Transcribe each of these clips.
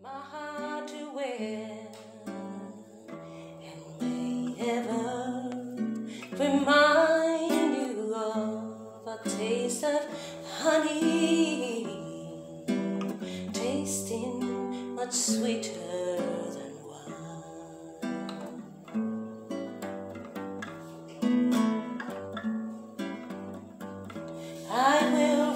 my heart to wear, and may ever remind you of a taste of honey, tasting much sweeter than wine. I will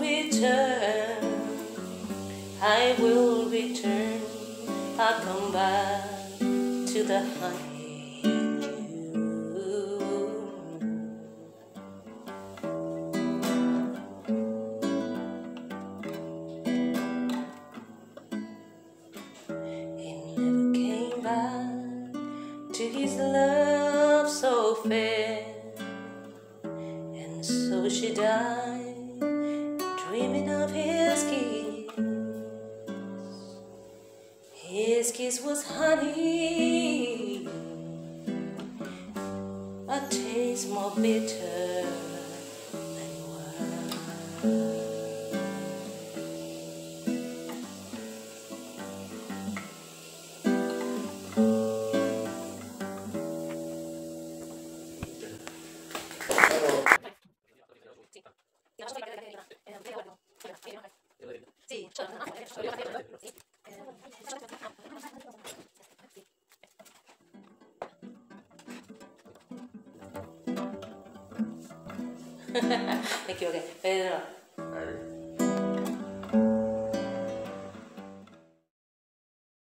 return, I'll come back to the honey and you. He never came back to his love so fair, and so she died, dreaming of his kiss. His kiss was honey, a taste more bitter than wine. Me equivoqué, pero